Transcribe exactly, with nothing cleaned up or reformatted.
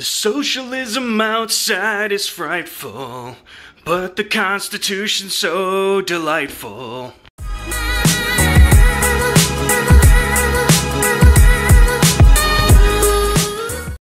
The socialism outside is frightful, but the Constitution's so delightful.